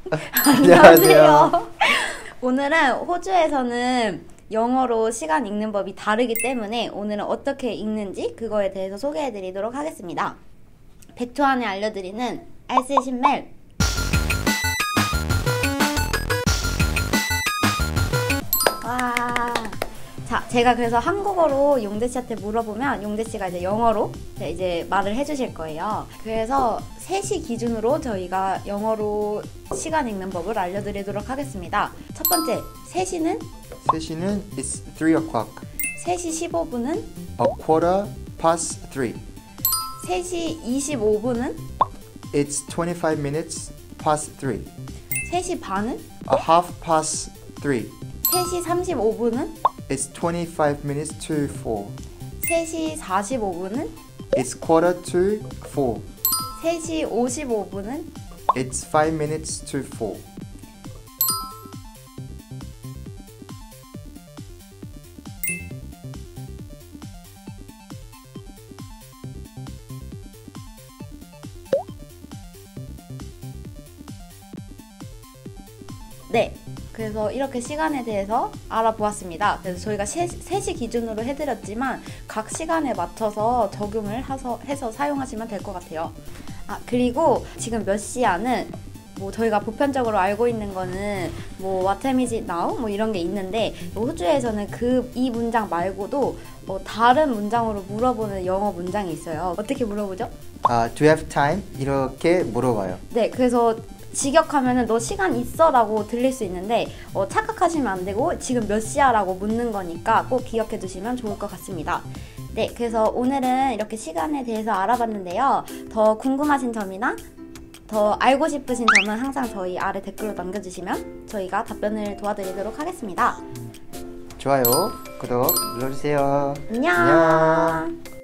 안녕하세요. 오늘은 호주에서는 영어로 시간 읽는 법이 다르기 때문에 오늘은 어떻게 읽는지 그거에 대해서 소개해 드리도록 하겠습니다. 100초 안에 알려드리는 알쓸신멜. 와. 자, 제가 그래서 한국어로 용재 씨한테 물어보면 용재 씨가 이제 영어로 이제 말을 해주실 거예요. 그래서 3시 기준으로 저희가 영어로 시간 읽는 법을 알려드리도록 하겠습니다. 첫 번째, 3시는? 3시는 it's 3 o'clock. 3시 15분은? A quarter past 3. 3시 25분은? It's 25 minutes past 3. 3시 반은? A half past 3. 3시 35분은? It's 25 minutes to 4. 3시 45분은? It's quarter to 4. 3시 55분은? It's 5 minutes to 4. 네, 그래서 이렇게 시간에 대해서 알아보았습니다. 그래서 저희가 3시 기준으로 해드렸지만 각 시간에 맞춰서 적용을 해서 사용하시면 될 것 같아요. 아, 그리고 지금 몇 시야는 뭐 저희가 보편적으로 알고 있는 거는 뭐 What time is it now? 뭐 이런 게 있는데 호주에서는 이 문장 말고도 다른 문장으로 물어보는 영어 문장이 있어요. 어떻게 물어보죠? Do you have time? 이렇게 물어봐요. 네, 그래서 직역하면은 너 시간 있어? 라고 들릴 수 있는데 착각하시면 안 되고 지금 몇 시야? 라고 묻는 거니까 꼭 기억해 두시면 좋을 것 같습니다. 네, 그래서 오늘은 이렇게 시간에 대해서 알아봤는데요. 더 궁금하신 점이나 더 알고 싶으신 점은 항상 저희 아래 댓글로 남겨주시면 저희가 답변을 도와드리도록 하겠습니다. 좋아요, 구독 눌러주세요. 안녕.